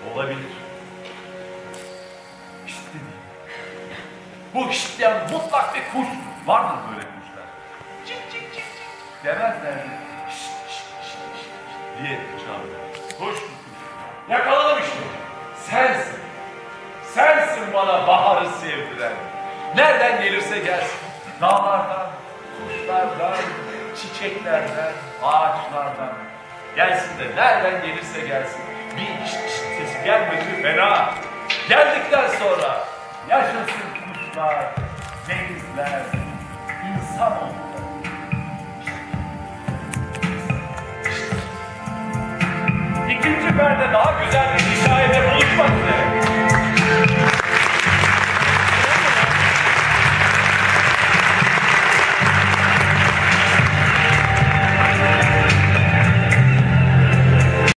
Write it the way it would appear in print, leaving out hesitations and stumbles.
Olabilir. İşte değil. Bu işleyen mutlak bir kuş. Vardır böyle kuşlar. Cik cik cik cik demezler mi? Şşt şşt şşt şşt diye çağırıyor. Kuş kuş. Yakaladım işte. Sensin. Sensin bana baharı sevdiren. Nereden gelirse gelsin. Dağlardan, kuşlardan, çiçeklerden, ağaçlardan. Gelsin de nereden gelirse gelsin. Bir şşt şşt sesi gelmedi fena. Geldikten sonra yaşasın kuşlar, denizler, insanoğlu. İkinci perde daha güzel bir hikayede buluşmak üzere.